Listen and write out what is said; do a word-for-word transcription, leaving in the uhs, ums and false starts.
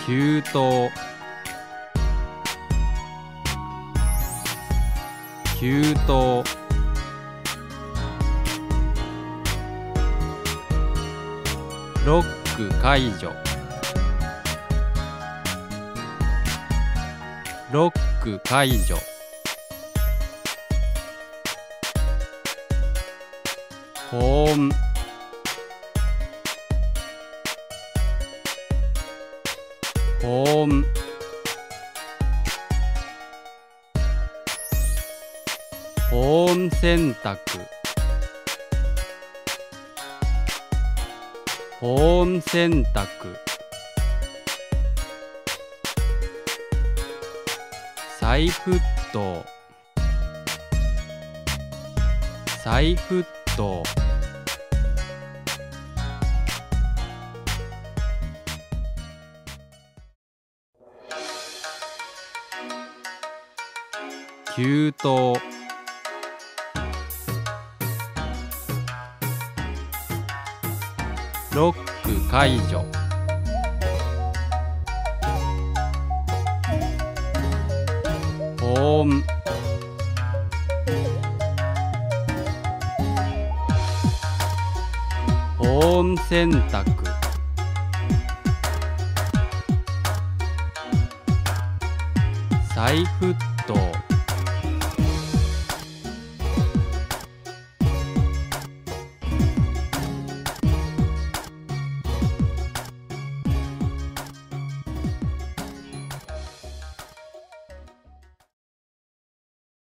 給湯給湯ロック解除ロック解除保温保温保温洗濯保温洗濯再沸騰再沸騰給湯ロック解除保温保温洗濯再沸騰